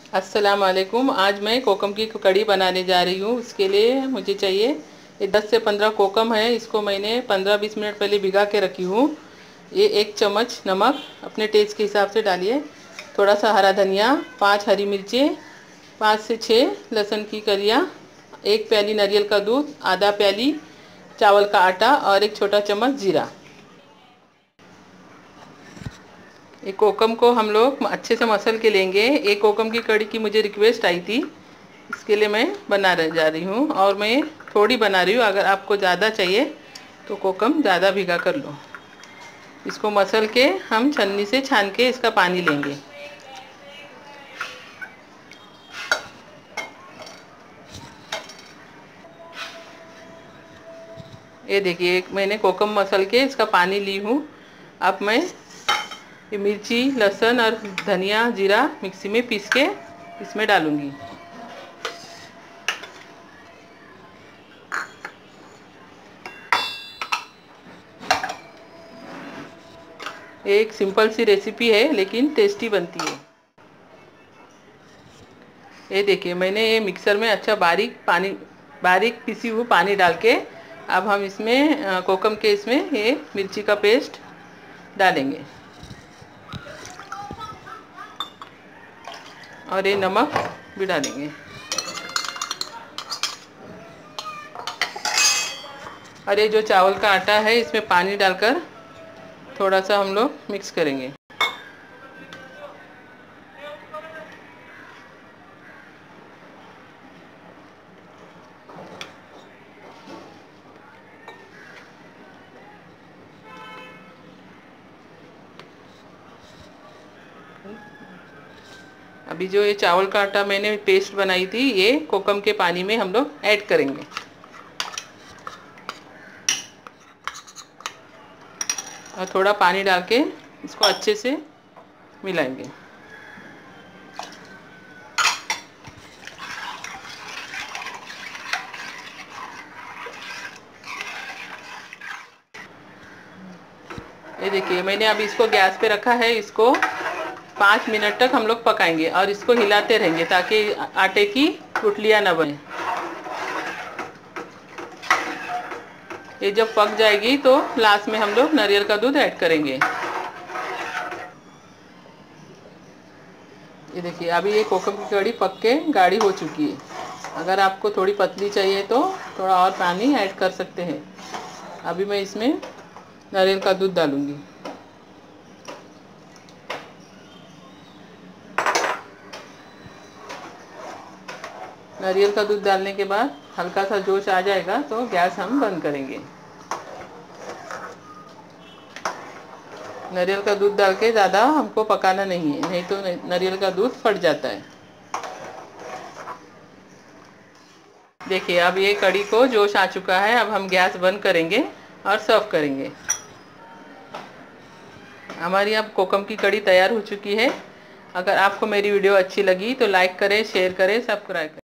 अस्सलाम वालेकुम। आज मैं कोकम की कड़ी बनाने जा रही हूँ। इसके लिए मुझे चाहिए ये 10 से 15 कोकम है। इसको मैंने 15-20 मिनट पहले भिगा के रखी हूँ। ये 1 चम्मच नमक अपने टेस्ट के हिसाब से डालिए। थोड़ा सा हरा धनिया, 5 हरी मिर्चें, 5 से 6 लहसुन की कलियाँ, 1 प्याली नारियल का दूध, आधा प्याली चावल का आटा और 1 छोटा चम्मच जीरा। ये कोकम को हम लोग अच्छे से मसल के लेंगे। एक कोकम की कड़ी की मुझे रिक्वेस्ट आई थी, इसके लिए मैं जा रही हूँ और मैं थोड़ी बना रही हूँ। अगर आपको ज़्यादा चाहिए तो कोकम ज़्यादा भिगा कर लो। इसको मसल के हम छन्नी से छान के इसका पानी लेंगे। ये देखिए, मैंने कोकम मसल के इसका पानी ली हूँ। अब मैं ये मिर्ची, लहसुन और धनिया, जीरा मिक्सी में पीस के इसमें डालूँगी। एक सिंपल सी रेसिपी है लेकिन टेस्टी बनती है। ये देखिए, मैंने ये मिक्सर में अच्छा बारीक पीसी हुई पानी डाल के अब हम इसमें कोकम के इसमें ये मिर्ची का पेस्ट डालेंगे और ये नमक भी डालेंगे और ये जो चावल का आटा है इसमें पानी डालकर थोड़ा सा हम लोग मिक्स करेंगे। अभी जो ये चावल का आटा मैंने पेस्ट बनाई थी, ये कोकम के पानी में हम लोग ऐड करेंगे और थोड़ा पानी डाल के इसको अच्छे से मिलाएंगे। ये देखिए, मैंने अभी इसको गैस पे रखा है। इसको 5 मिनट तक हम लोग पकाएंगे और इसको हिलाते रहेंगे ताकि आटे की गुठलियाँ न बने। ये जब पक जाएगी तो लास्ट में हम लोग नारियल का दूध ऐड करेंगे। ये देखिए, अभी ये कोकम की कड़ी पक के गाढ़ी हो चुकी है। अगर आपको थोड़ी पतली चाहिए तो थोड़ा और पानी ऐड कर सकते हैं। अभी मैं इसमें नारियल का दूध डालूंगी। नारियल का दूध डालने के बाद हल्का सा जोश आ जाएगा तो गैस हम बंद करेंगे। नारियल का दूध डाल के ज़्यादा हमको पकाना नहीं है, नहीं तो नारियल का दूध फट जाता है। देखिए, अब ये कड़ी को जोश आ चुका है। अब हम गैस बंद करेंगे और सर्व करेंगे। हमारी अब कोकम की कड़ी तैयार हो चुकी है। अगर आपको मेरी वीडियो अच्छी लगी तो लाइक करें, शेयर करें, सब्सक्राइब करें।